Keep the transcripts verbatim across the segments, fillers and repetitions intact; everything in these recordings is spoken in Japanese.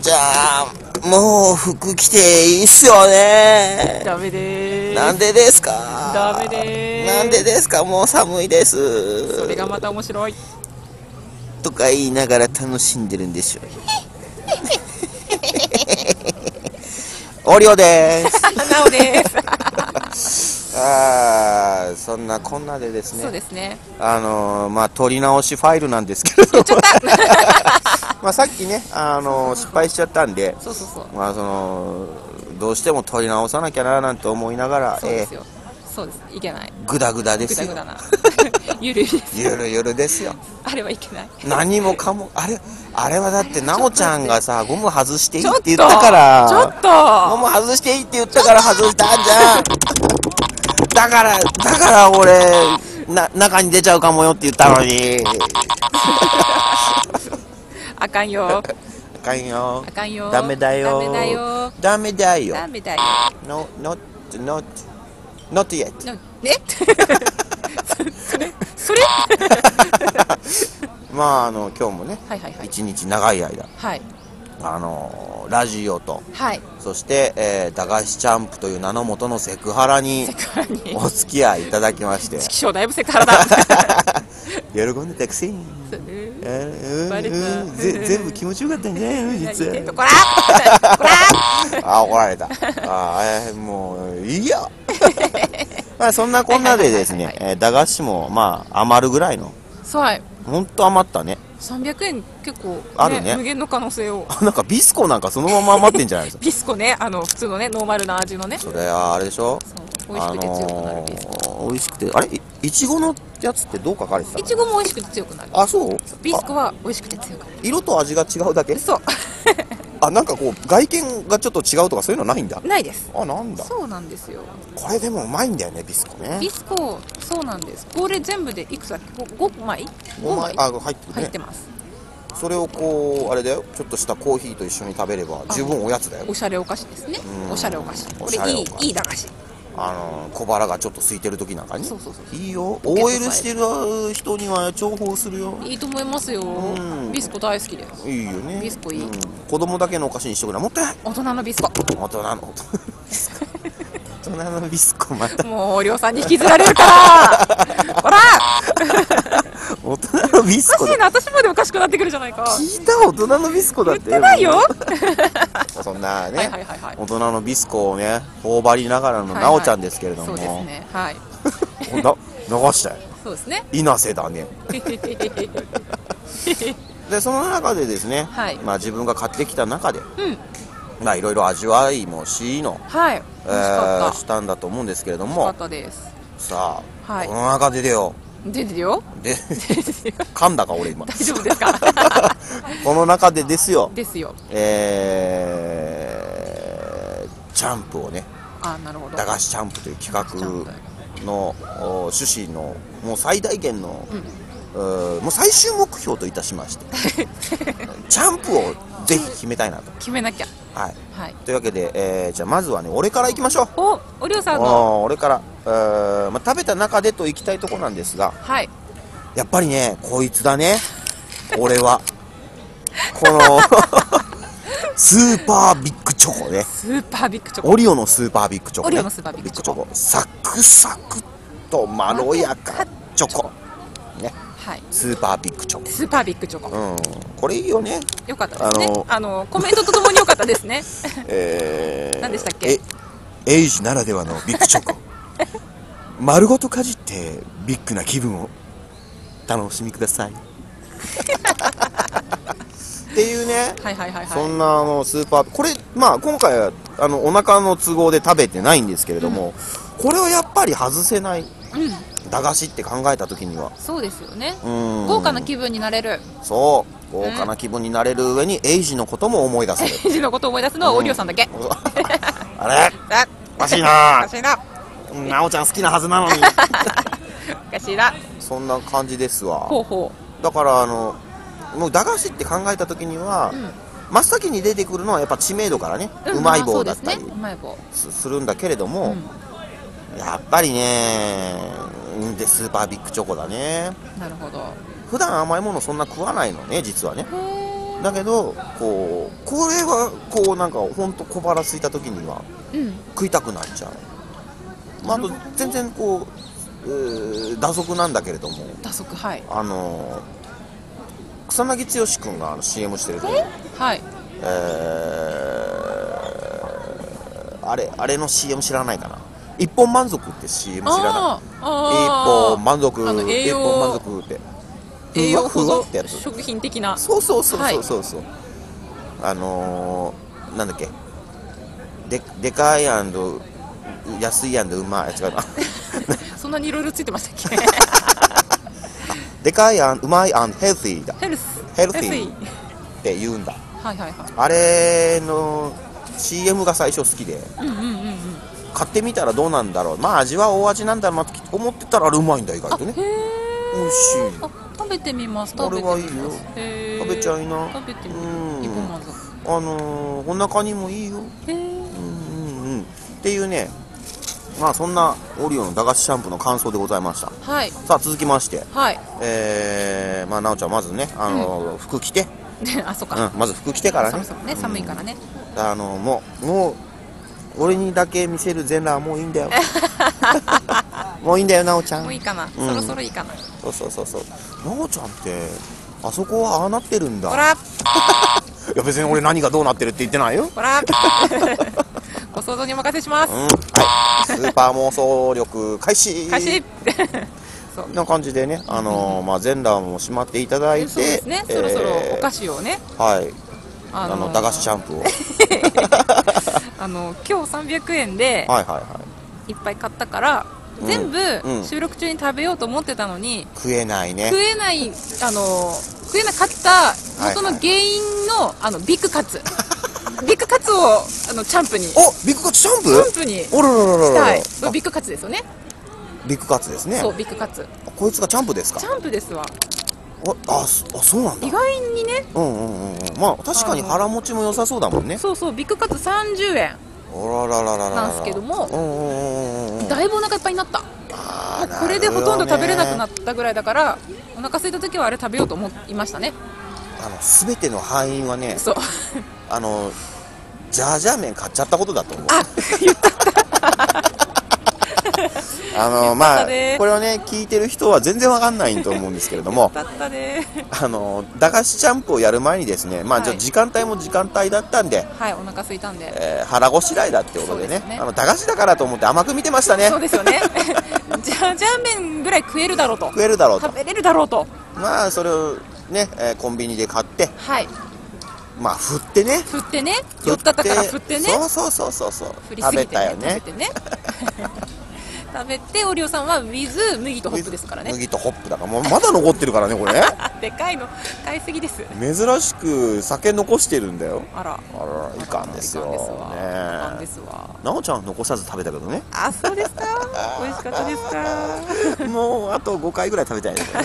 ちゃん、もう服着ていいっすよね。 ダメでーす。 なんでですか。 ダメでーす。 なんでですか。もう寒いです。 それがまた面白い。 とか言いながら楽しんでるんでしょう。オリオです。 なおです。 あー、そんなこんなでですね。 そうですね。 あのー、まあ撮り直しファイルなんですけど。まあさっきね、あのー、失敗しちゃったんで。 そうそうそう。 まあそのどうしても撮り直さなきゃななんて思いながら。 そうですよ。そうです。いけない。 グダグダですよ。 グダグダな。ゆるいです。 ゆるゆるですよ。 あれはいけない。 何もかも、あれ、あれはだって、なおちゃんがさ、ゴム外していいって言ったから、 ちょっとゴム外していいって言ったから外したんじゃん。だから、だから俺、な、中に出ちゃうかもよって言ったのに。 あかんよ。 あかんよ。 あかんよ。 ダメだよ。 ダメだよ。 ダメだよ。 ダメだよ。 No, not, not, not yet. ねそれそれまあ、あの、今日もね、 はいはいはい。 一日長い間、 はい。 あの、ラジオと、 はい。 そして、えー、駄菓子チャンプという名の元のセクハラにセクハラに。 お付き合いいただきまして。 気象だいぶセクハラだ。 喜んでたくせに。えーバレたうんうんぜ全部気持ちよかったんじゃないの実は。 こらこらあ、怒られた。あ、えー、もう、いいや。まあ、そんなこんなでですね、えー駄菓子も、まあ、余るぐらいの。 はい。 ほんと余ったね。 さんびゃくえん結構、ね、 あるね無限の可能性を。 なんかビスコなんかそのまま余ってんじゃないですか。 ビスコね、あの普通のね、ノーマルな味のね。 それはあれでしょ。 そう、美味しくて強くなるビスコ。 あのー、美味しくて、あれ、い、いちごのやつってどう書かれてたの？ いちごも美味しくて強くなる。 あ、そう。 ビスコは美味しくて強くなる。 色と味が違うだけ？ そう。 あ、なんかこう外見がちょっと違うとかそういうのないんだ。 ないです。 あ、なんだ。 そうなんですよ。 これでもうまいんだよね、ビスコね。 ビスコ、そうなんです。これ全部でいくつだっけ？ごまい？ ごまい、あ、入ってるね。 入ってます。 それをこうあれだよ、ちょっとしたコーヒーと一緒に食べれば十分おやつだよ。 おしゃれお菓子ですね。おしゃれお菓子。これいいいい駄菓子。 あの小腹がちょっと空いてる時なんかに。 そうそうそう。 いいよ。オーエル してる人には重宝するよ。 いいと思いますよ。ビスコ大好きです。 いいよね。 ビスコいい。 子供だけのお菓子にしとくな。もったいない。 大人のビスコ。 大人の大人のビスコまた。 もうりょうさんに引きずられるからほら大人のビスコ。 おかしいな、私までおかしくなってくるじゃないか。 聞いた。大人のビスコだって。 言ってないよ。 そんなね、大人のビスコをね頬張りながらのなおちゃんですけれども。 そうですね。はい。 な流したよ。 そうですね。 稲瀬だね。でその中でですね、 はい、まあ自分が買ってきた中で、うん、まあいろいろ味わいもしの、 はい、 えー、したんだと思うんですけれども。 美味しかったです。 さあ、はい、この中でだよ。 出てるよ。 で、噛んだか俺今。 大丈夫ですか。 この中でですよ。 ですよ。 えー、チャンプをね。 あ、なるほど。 駄菓子チャンプという企画の趣旨のもう最大限の、うん、もう最終目標といたしましてチャンプをぜひ決めたいなと。 決めなきゃ。 はい、はい、というわけで、えー、じゃあまずはね俺からいきましょう。 お、おりょうさんの俺から、えーまあ、食べた中でといきたいところなんですが、 はい、 やっぱりねこいつだね俺はこのスーパービッグチョコね。 スーパービッグチョコ。 オリオのスーパービッグチョコ、ね、 オリオのスーパービッグチョコ。 サクサクとまろやかチョコ。ね。はい。スーパービッグチョコ。 スーパービッグチョコ。 うん。これいいよね。 よかったですね。あの、あのコメントとともによかったですね。 えー。 何でしたっけ？ エイジならではのビッグチョコ。丸ごとかじってビッグな気分を楽しみください。っていうね、そんなあのスーパーこれまあ今回はあのお腹の都合で食べてないんですけれども、うん、これはやっぱり外せない、うん、駄菓子って考えた時にはそうですよね。豪華な気分になれる。 そう豪華な気分になれる上にエイジのことも思い出せる。 エイジのことを思い出すのはオリオさんだけ。 あれおかしいな。 おかしいな。 なおちゃん好きなはずなのに。 おかしいな。 そんな感じですわ。 ほうほう。だからあのもう駄菓子って考えた時には、うん、真っ先に出てくるのはやっぱ知名度からね、うん、うまい棒だったりするんだけれども、うん、やっぱりねでスーパービッグチョコだね。 なるほど。 普段甘いものそんな食わないのね実はね。うだけどこうこれはこうなんかほんと小腹空いた時にはうん食いたくなっちゃう、まあ、あと全然こう、えー、打足なんだけれども、 打足、はい、 あのー、草薙剛君があの シーエム してると、 はい、 えー、あれあれの シーエム 知らないかな。一本満足って シーエム 知らない。 あ一あ本満足、 あの栄養一本満足って栄養ふわふわ保ってやつ。 食品的な、 そうそうそうはいそうそうそう、あのー、なんだっけ、ででかい安いうまい、違うなそんなにいろいろついてましたっけでかいうまいヘルシーだ、 ヘルスヘルシーって言うんだ。 はいはいはい、 あれの シーエム が最初好きで、 うんうんうんうん、 買ってみたらどうなんだろう、まあ味は大味なんだろうなと思ってたらあれうまいんだ、意外とね。 へえ、 美味しい。 あ、食べてみます。 あれはいいよ、 へー食べちゃいな。 食べてみる。 うん一本満足。 あのー、お腹にもいいよ。 へーうんうんうんっていうね、まあそんなオリオの駄菓子シャンプーの感想でございました。 はいさあ続きまして、 はい。 えー、まあなおちゃんまずね、あのー服着て、 あ、そっうんか。 まず服着てからね、 寒そうね、寒いからね。 あのー、もうもう俺にだけ見せる全裸はもういいんだよもういいんだよなおちゃん。 もういいかな。 うんそろそろいいかな。 そうそうそうそう、なおちゃんってあそこはああなってるんだ。 ほら、 いや別に俺何がどうなってるって言ってないよ。 ほら。ご想像にお任せします。 うん、はい、スーパー妄想力開始開始。そう。 な感じでね、あのーまあ、全裸もしまっていただいて、 そうですね。そろそろお菓子をね。 はい、 ああの駄菓子シャンプーをあの今日さんびゃくえんではいはいはいいっぱい買ったからうん全部うん収録中に食べようと思ってたのに食えないね。 食えないあの食えなかった元の原因のあのビッグカツビッグカツをあのチャンプにチおビッグカツシャンプーャンプにおららららららしたいビッグカツですよね。 ビッグカツですね。 そうビッグカツこいつがチャンプですか。 チャンプですわ。 ああそあそうなんだ。 意外にね。 うんうんうんうん、まあ確かに腹持ちも良さそうだもんね。 そうそうビッグカツさんじゅうえんおららららららなんですけども、 うんうんうんうん、 だいぶお腹いっぱいになった。 あーこれでほとんど食べれなくなるったぐらいだからお腹空いた時はあれ食べようと思いましたね。 ほどね。あの全ての敗因はね、 そうあのジャージャー麺買っちゃったことだと思う。 あ言ったあのまあこねれをね聞いてる人は全然わかんないと思うんですけれどもだったね。 あの駄菓子チャンプをやる前にですね、まあ、 はいじゃあ時間帯も時間帯だったんで、 はいお腹空いたんで。 えー腹ごしらえだってことでね、 そうですねあの駄菓子だからと思って甘く見てましたね。 そうですよねじゃあジャー麺ぐらい食えるだろうと食えるだろうと。 食べれるだろうと。 まあそれをね、えーコンビニで買ってはいまあ振ってね、 振ってね寄ったったから振ってねそうそうそうそうそう振り食べすぎてねたよね。 食べてね食べてオリオさんは with 麦とホップですからね。 麦とホップだからもうまだ残ってるからねこれねでかいの買いすぎです。 珍しく酒残してるんだよ。 あらあらいかんですよいかんですわいかんね。 ですわ。 なおちゃん残さず食べたけどねあそうですか美味しかったですか。 もうあとごかいぐらい食べたいですよね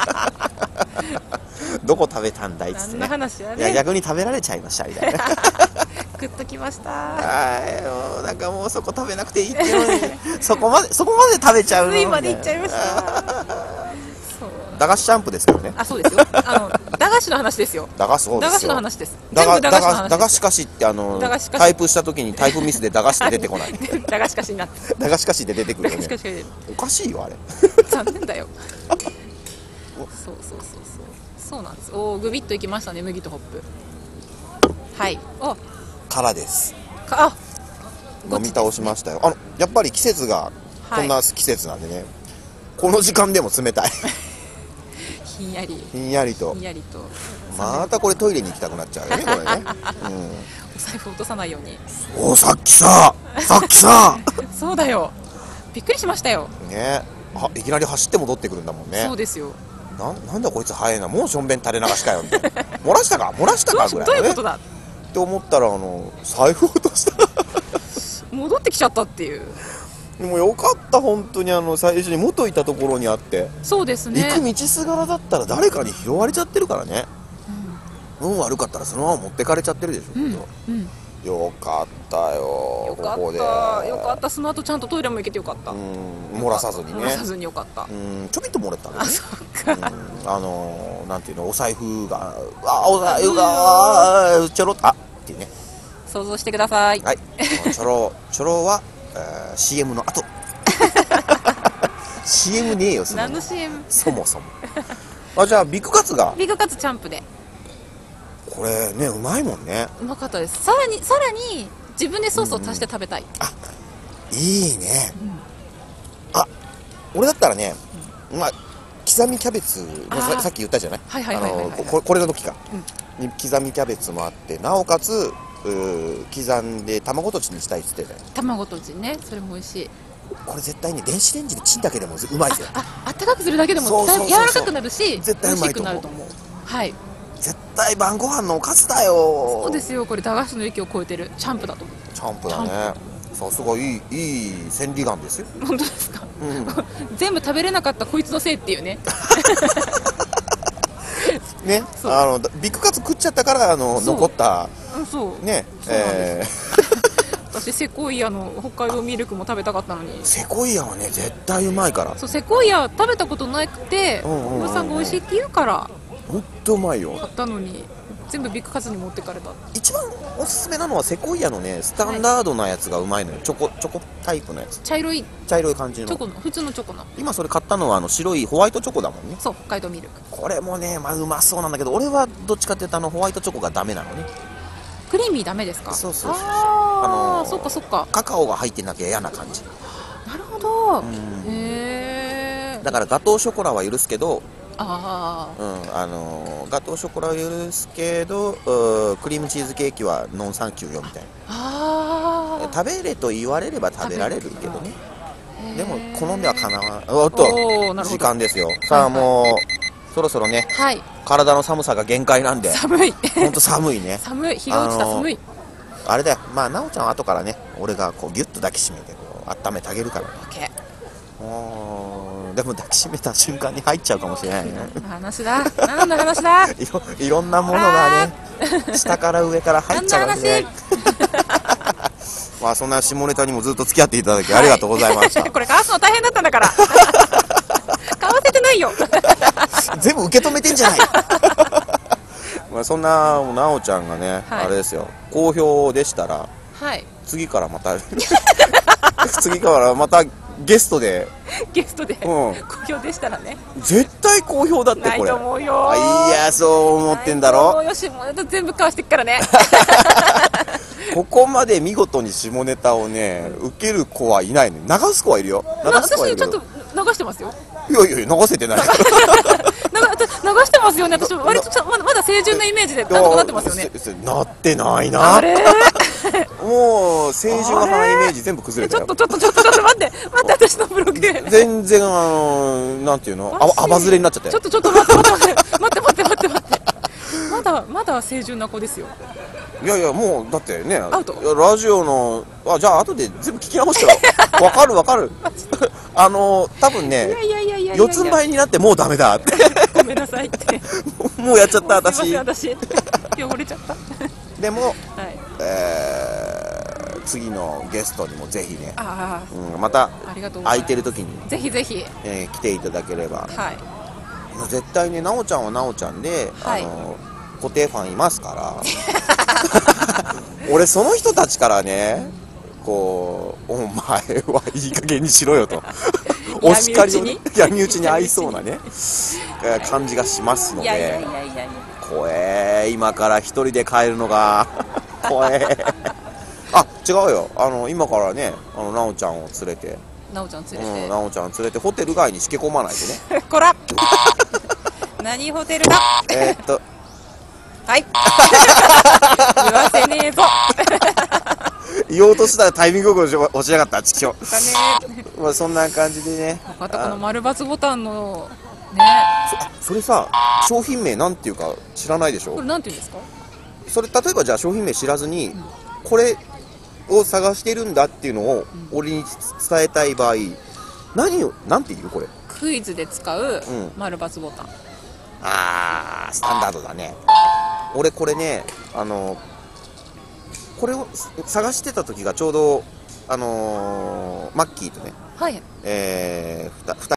どこ食べたんだいっつって何のね、 話やいやね。 逆に食べられちゃいましたみたいなグッときました。 はいもうなんかもうそこ食べなくていいっていうのにそこまでそこまで食べちゃうのついまでいっちゃいまみしたたいなそう駄菓子シャンプーですけどね。 あそうですよあの駄菓子の話ですよ。 駄菓子そうで駄菓子すよの話です。 駄菓全部駄菓子の駄話菓子菓子ってあの駄菓子菓子タイプした時にタイプミスで駄菓子って出てこない駄菓子菓子になって駄菓子菓子って出てくる駄よね菓子菓子でおかしいよあれ残念だよそうそうそうそうそうなんです。おおグビッといきましたね麦とホップ。はいあからですかあ飲み倒しましたよ。あのやっぱり季節がこんな季節なんでね、この時間でも冷たいひんやりひんやりとひんやりとまたこれトイレに行きたくなっちゃうよねこれね、 お財布落とさないように。 うん、おさっきささっきさそうだよびっくりしましたよ。 ねあいきなり走って戻ってくるんだもんね。 そうですよ。 ななんだこいつ早いなもうしょんべん垂れ流しかよみたいな漏らしたか漏らしたかどうしどうぐらいのねいうことだって思ったらあの財布落とした戻ってきちゃったっていう。 でもよかった本当にあの最初に元いたところにあって、 そうですね行く道すがらだったら誰かに拾われちゃってるからね、運悪かったらそのまま持ってかれちゃってるでしょ、 うんきっうんとよかっったよ。 よかここでったよかった。その後ちゃんとトイレも行けてよかった。 うん、漏らさずにね。 漏らさずによかった。 うん、ちょびっと漏れたね。 あ、そっか。 うん、あのー、なんていうの、お財布が、あ、お財布がちょろっと、あっていうね。 想像してください。 はい。ちょろちょろは、えー、シーエム の後。シーエム ねえよ、そ何の シーエム？ そもそも。あ、じゃあビッグカツがビッグカツチャンプで。 これね、うまいもんね。 うまかったです。さらにさらに自分でソースを足して食べたい。うん、 あ、いいね。うん、あ、俺だったらね、うん、まあ刻みキャベツも さ, さっき言ったじゃない。 はいはいはいはい、はい、 こ, これの時か、 うん、 に刻みキャベツもあって、なおかつ刻んで卵とじにしたいっつってたよ。 卵とじね、それも美味しい。 これ絶対ね、電子レンジでチンだけでもうまいですよ。 ああ、あったかくするだけでも柔らかくなるし、絶対うまいと思う。はい、 絶対晩ご飯のおかずだよ。 そうですよ。これ駄菓子の域を超えてるチャンプだと思う。 チャンプだね。さすがいいいい千里眼ですよ。 本当ですか、 うん、 全部食べれなかったこいつのせいっていうね。 ね、あのビッグカツ食っちゃったからあの残ったそうね。え私セコイアの北海道ミルクも食べたかったのに。 セコイアはね絶対うまいから。 そう、セコイア食べたことなくて、おばさんが美味しいって言うから本当うまいよ。 買ったのに全部ビッグカツに持ってかれた。 一番おすすめなのはセコイアのね、スタンダードなやつがうまいのよ。チョコチョコタイプのやつ、 茶色い茶色い感じのチョコの普通のチョコの。 今それ買ったのはあの白いホワイトチョコだもんね。 そう、北海道ミルク。 これもね、まあうまそうなんだけど、俺はどっちかっていうとあのホワイトチョコがダメなのね。 クリーミーダメですか？ そうそうそうそう。 あ、 あのー、そっかそっか。 カカオが入ってなきゃ嫌な感じ。 なるほど。 うん、 へえ。 だからガトーショコラは許すけど、 ああ、 うん、あのー、ガトーショコラは許すけど、クリームチーズケーキはノンサンキューよみたいな。 あ食べれと言われれば食べられるけどね。でも好みはかなわおっと時間ですよ。さあ、もう、はいはい、そろそろね、はい、体の寒さが限界なんで。 寒い。 本当寒いね。 寒い、日が落ちた、寒い。 あれだよ、まあなおちゃんは後からね、俺がこうギュッと抱きしめてこう温めてあげるからね。もうでも抱きしめた瞬間に入っちゃうかもしれないね。 話だ、何の話だ。 いろいろんなものがね、下から上から入っちゃうかもしれない。まあそんな下ネタにもずっと付き合っていただきありがとうございました。はい、 これ買わすの大変だったんだから。買わせてないよ。 全部受け止めてんじゃない。まあそんななおちゃんがね、はい、あれですよ、好評でしたら、はい、次からまた次からまたゲストでゲストで、うん、好評でしたらね、 絶対好評だって。これないと思うよ。 いや、そう思ってんだろ。 よし、もう全部買わしてっからね。 ここまで見事に下ネタをね受ける子はいないね。流す子はいるよ。流す子はいるよ。 私ちゃんと流してますよ。 いやいや流せてない。流してますよね。私割とまだまだ清純なイメージでなんとかなってますよね。 なってないな。あれもう清純派なイメージ全部崩れたよ。 ちょっとちょっとちょっとちょっと待って待って私のブログ全然あのなんていうの、あばずれになっちゃったよ。 ちょっとちょっと待って待って待って待って待って待ってまだまだ清純な子ですよ。 いやいや、もうだってね、 アウト。 ラジオのあじゃあ後で全部聞き直したらわかるわかる。あの多分ね、四つん這いになってもうダメだって。 ごめんなさいって。 もうやっちゃった私。 すいません私汚れちゃった。 でも、はい、えー、次のゲストにもぜひね、あ、うん、また空いてる時にぜひぜひ、 えー、来ていただければ、はい、絶対ね、なおちゃんはなおちゃんで、はい、あの固定ファンいますから俺その人たちからね、こうお前はいい加減にしろよとお叱りを闇討ちに合いそうなね感じがしますので、怖え、今から一人で帰るのが怖え。あ、違うよ、あの今からね、あのなおちゃんを連れてなおちゃん連れて、 うん、なおちゃん連れてホテル街にしけ込まないとね。 こら何ホテルだ。 えーっとはい言わせねえぞ。 言おうとしたらタイミングを押しやがったちきょ。まあそんな感じでね。 またこの丸×ボタンのね、 そ, それさ、商品名なんていうか知らないでしょ。 これなんていうんですか。 それ例えばじゃあ商品名知らずに、うん、これを探してるんだっていうのを俺に伝えたい場合、何をなんて言うこれ。 クイズで使う丸×ボタン。うん、あースタンダードだね。俺これね、あのこれを探してた時がちょうどあのー、マッキーとね、 はい、 えー、ふたふた